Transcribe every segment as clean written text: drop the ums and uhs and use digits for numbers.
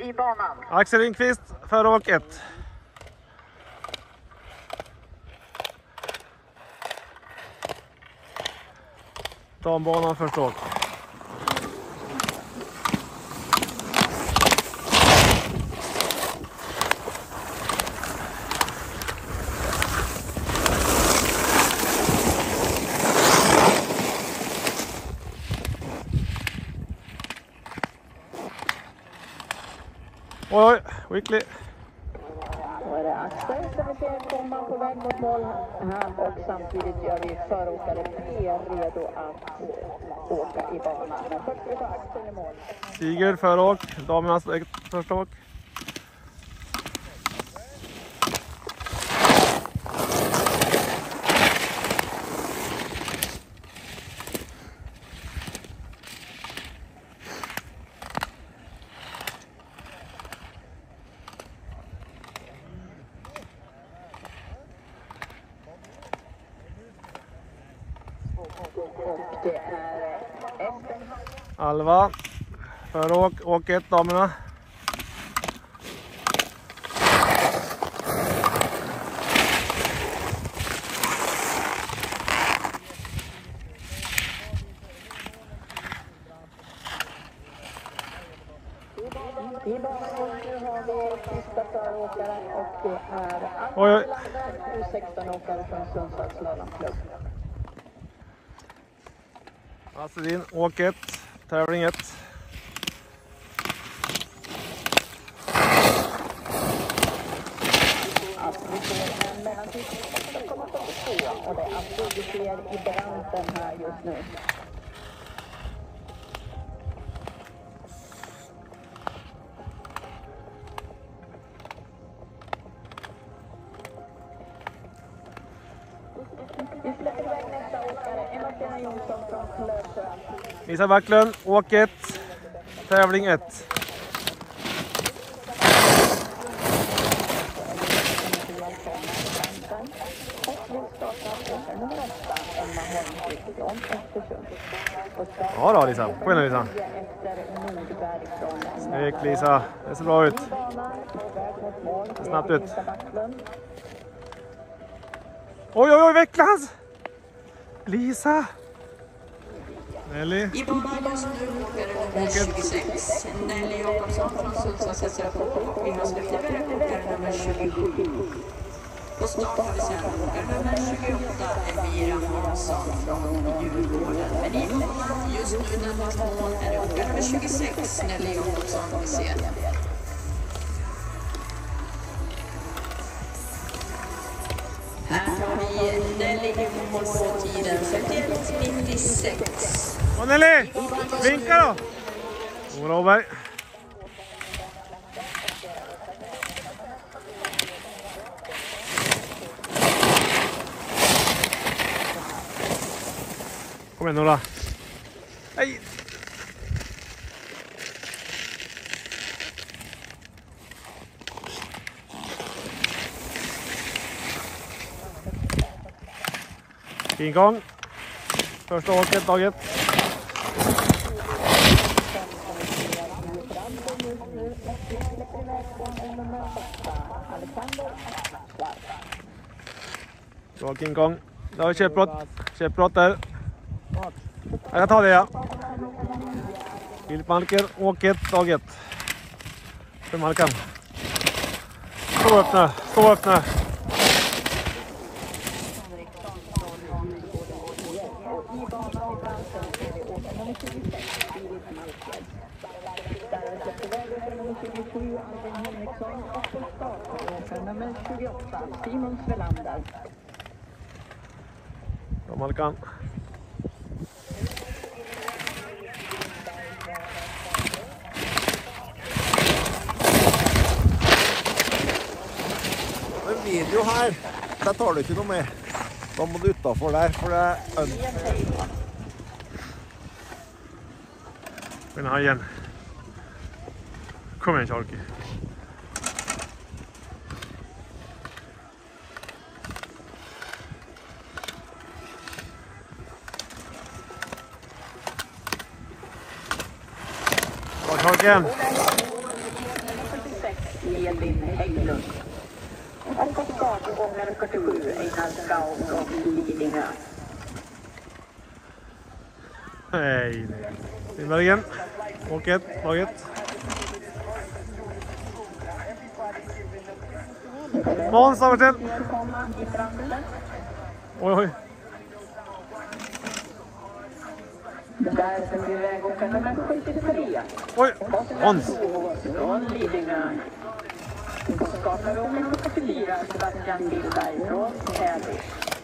i banan. Axel Lindqvist, före åk 1. Dambanan först åk. Oj, Wickly. Då är det Axel som vi ser komma på väg mot mål här och samtidigt gör vi föråkare P redo att åka i banan. Men först ska vi ta Axel i mål. Sigurd före åk, damernas första åk. Och det är Alva före åk 1, damerna. I banan har vi sista föråkaren och det är Oj. U16-åkare från Sundsvalls slalomklubb. Astrid, åk 1, tävling 1. Astrid ser en mellantid 8,42 och det är Astrid vi ser i branten här just nu. Vi släpper iväg nästa åkare, Emma Jonsson från Klösjö. Lisa Backlund, åk 1, tävling 1. Ja då Lisa, kom igen Lisa. Snyggt Lisa, det ser bra ut. Det ser snabbt ut. Oj oj oj, Vecklands! Lisa! Nelly. I banan just nu åkare nummer 26, Nelly Jakobsson från Sundsvalls SRF. Vi har släppt iväg åkare nummer 27. På start har vi sedan åkare nummer 28, Elvira Hansson från Djurgården. Men just nu närmast mål är det åkare nummer 26, Nelly Jakobsson vi ser. Här har vi Nelly i mål på tiden 51,96. Och Nelly, vinka då! Robert. Kom igen Nora. Hej! Fin gång. Första åket, dag 1. Bra King Kong. Då har vi köpbrott där. Jag kan ta det ja. Filip Malker, åk 1, dag 1. För Malkan. Stå öppna. Nummer 28, Simon Svelander. Bra Malkan. En video her, der tar du ikke noe med. Da må du utenfor der, for det er Den här igen. Kom igen Charky. Bra Charky. Edvin Hägglund. Och på start åkare 47 Einar Skau från Lidingö. Nej. Simbergen. Åk 1, lag 1. Måns över till. Oj, oj. Där ska vi iväg åka nummer 73. Oj, Måns. Från Lidingö. På startar vi åker 44 Sebastian Billberg från Täby.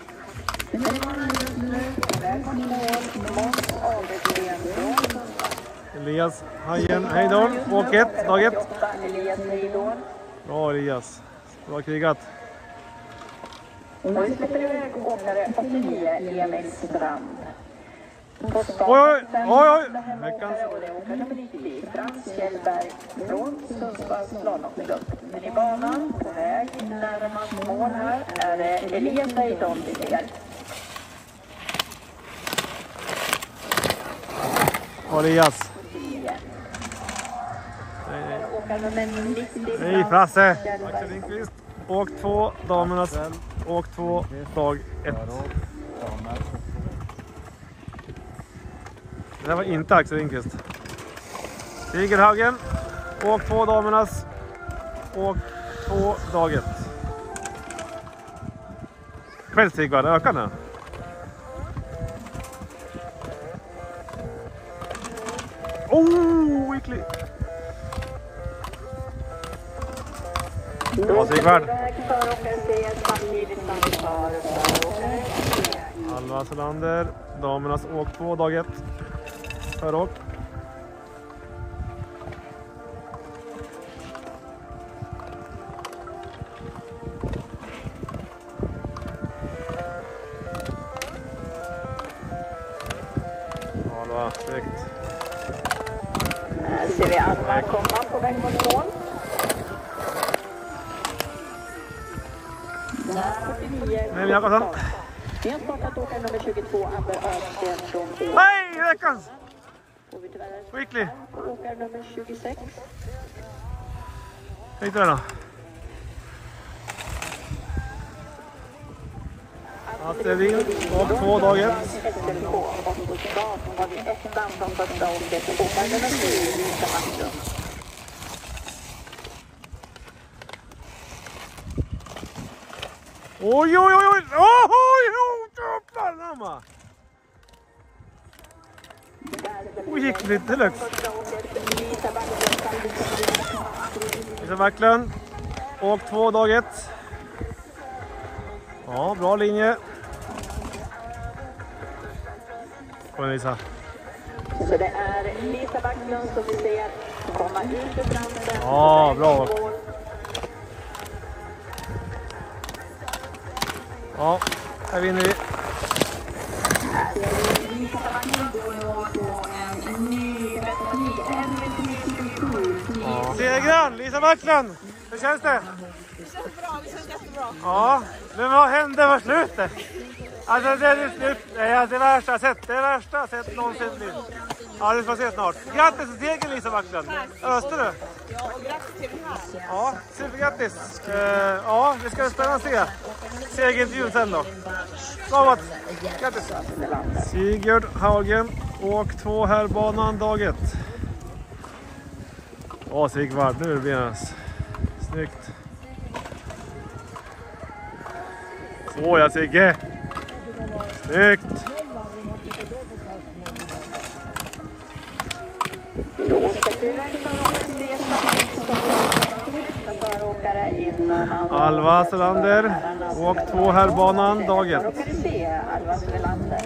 Väg mot mål, Måns Ahlgren från Sundsvall. Elias Hajen Hejdorn. Åk 1, lag 1. Elias Hejdorn. Bra Elias. Bra krigat. Och vi släpper iväg åkare 89 Emil Strand. På start Oj, oj, oj. Veckans. och det är åkare nummer 90 Frans Kjellberg från Sundsvalls slalomklubb. Men i banan på väg närmast mål här är det Elias Hejdorn vi ser. Elias. Åkare nummer 90 Hej Frasse. Axel Lindqvist. Åk 2, damernas. Åk 2, dag 1. Det där var inte Axel Lindqvist. Tigerhagen. Åk 2, damernas. Åk 2, dag 1. Kvällstigvard, ökar nu. Oh, Weekly. Ja, Sigvard. Alva Solander. Damernas åk 2, dag 1. Föråk. Alva, snyggt. Här ser vi Alva komma på väg mot mål. Nej, Jakobsson. Vi har startat åkare nummer 22 Amber Östen från Åre. Nej, veckans! Får vi tyvärr Weekly. åkare nummer 26. Hej till då. Astrid och 2, dag 1. SLK och på start har vi ettan från första åket. Åkare nummer 7 Lisa Marklund. Oj, oj, oj, oj! Oj, jävlar namma! Weekly deluxe. Lisa Backlund. Åk 2, dag 1. Ja, bra linje. Kom Lisa. Så det är Lisa Backlund som vi ser komma ut ur branden. Ja, bra. Ja, här vinner vi. Lisa Backlund går på en ny Ja. Segran, Lisa Backlund. Hur känns det? Det känns bra, det känns jättebra. Ja, men vad hände på slutet? Alltså det är slut. Det värsta jag sett. Det värsta jag sett någonsin. Ja, det får se snart. Grattis till segern Lisa Backlund. Röstar du? Ja, och grattis till den här. Ja, supergrattis. Ja, det ska bli spännande att se. Segerintervjun sen då. Bra Mats. Grattis. Sigurd Haugen. Åk 2 här banan dag 1. Ja Sigvard, nu blir det snyggt. Så ja Sigge. Snyggt. Alva Selander. Åk 2 här banan dag 1. Då kan du se Alva Selander.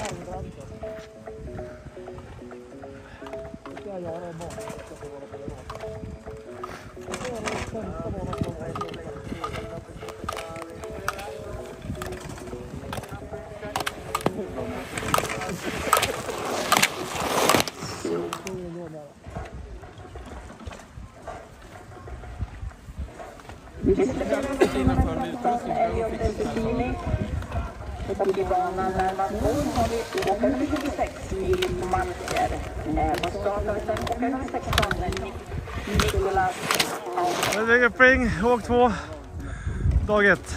Och i banan närmast mål har vi åkare nummer 26, Filip Malker. På start har vi sen åkare nummer 16, Nikolas Haugen. Ludvig Uppring, åk 2, dag 1.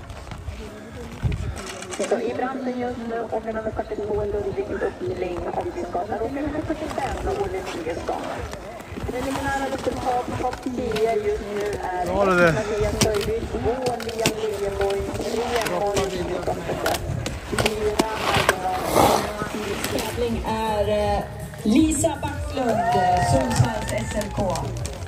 Så i branden just nu åker nummer 42 Ludvig Uppring och vi skadar åker nummer 45 Olle Nygestad. Preliminära resultat på 10 just nu är Maria Söjby, 2 Liam Liljeborg, 3 Molly Nygestad, 4 Tävling är Lisa Backlund, Sundsvalls SLK.